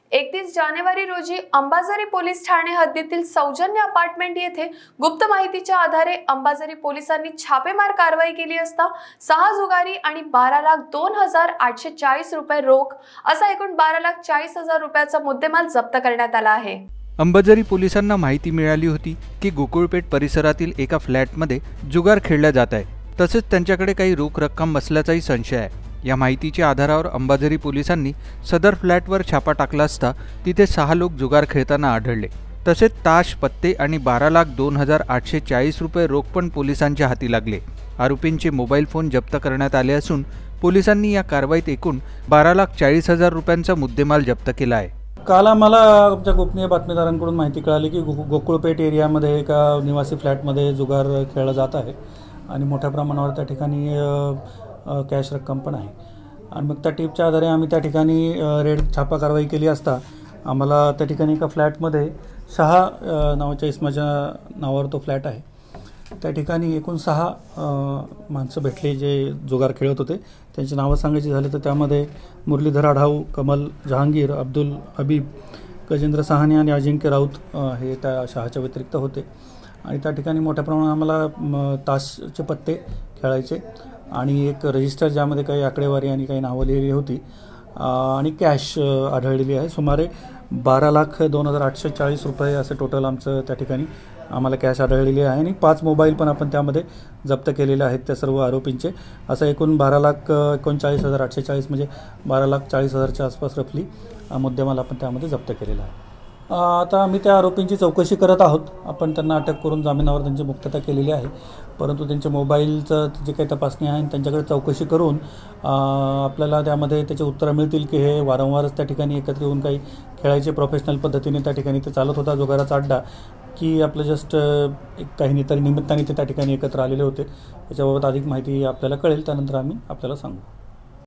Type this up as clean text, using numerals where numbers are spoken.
31 जानेवारी रोजी अंबाझरी पोलीस ठाणे हद्दीतील सौजन्य अपार्टमेंट येथे गुप्त माहितीच्या आधारे अंबाझरी पोलिसांनी छापेमार कारवाई केली असता 6 जुगारी आणि 12,02,840 रुपये रोख असा एकूण 12,40,000 रुपयाचा मुद्देमाल जप्त करण्यात आला आहे। अंबाझरी पोलिसांना माहिती मिळाली होती की गोकुळपेठ परिसरातील एका फ्लॅटमध्ये जुगार खेळला जात आहे, तसेच त्यांच्याकडे काही रोख रक्कम असल्याचाही संशय आहे। या माहितीच्या आधारावर अंबाझरी पोलिसांनी सदर फ्लॅटवर छापा टाकला असता तिथे 6 लोक जुगार खेळताना आढळले। तसेच ताश, पत्ते आणि 12,02,840 रुपये रोख पण पोलिसांच्या हाती लागले। आरोपींचे मोबाईल फोन जप्त करण्यात आले असून पोलिसांनी या कारवाईत एकूण 12,40,000 रुपयांचा मुद्देमाल जप्त केला आहे। काल आम्हाला आमच्या गोपनीय बातमीदारांकडून माहिती कळाली की गोकुळपेठ एरियामध्ये एका निवासी फ्लॅटमध्ये जुगार खेळला जात आहे आणि मोठ्या प्रमाणावर त्या ठिकाणी कॅश रक्कम पण आहे। आणि मग त्या टीपच्या आधारे आम्ही त्या ठिकाणी रेड छापा कारवाई केली असता आम्हाला त्या ठिकाणी एका फ्लॅटमध्ये शहा नावाच्या इसमाच्या नावावर तो फ्लॅट आहे, त्या ठिकाणी एकूण 6 माणसं भेटली जे जुगार खेळत होते। त्यांची नावं सांगायची झाली तर त्यामध्ये मुरलीधर आढाऊ, कमल जहांगीर, अब्दुल हबीब, गजेंद्र सहानी आणि अजिंक्य राऊत हे त्या शहाच्या व्यतिरिक्त होते। आणि त्या ठिकाणी मोठ्या प्रमाणात आम्हाला ताशचे पत्ते खेळायचे आणि एक रजिस्टर ज्यामध्ये काही आकडेवारी आणि काही नावं लिहिली होती आणि कॅश आढळलेली आहे। सुमारे 12,02,840 रुपये असे टोटल आमचं त्या ठिकाणी आम्हाला कॅश आढळलेली आहे आणि 5 मोबाईल पण आपण त्यामध्ये जप्त केलेले आहेत त्या सर्व आरोपींचे। असं एकूण 12,39,840 म्हणजे 12,40,000च्या आसपास रफली मुद्देमाल आपण त्यामध्ये जप्त केलेला आहे। आता आम्ही त्या आरोपींची चौकशी करत आहोत। आपण त्यांना अटक करून जामिनावर त्यांची मुक्तता केलेली आहे, परंतु त्यांच्या मोबाईलचं जे काही तपासणी आहे त्यांच्याकडे चौकशी करून आपल्याला त्यामध्ये त्याचे उत्तरं मिळतील की हे वारंवारच त्या ठिकाणी एकत्र येऊन काही खेळायचे प्रोफेशनल पद्धतीने त्या ठिकाणी ते चालत होता जुगाराचा अड्डा, की आपलं जस्ट काही तरी निमित्ताने ते त्या ठिकाणी एकत्र आलेले होते। याच्याबाबत अधिक माहिती आपल्याला कळेल, त्यानंतर आम्ही आपल्याला सांगू।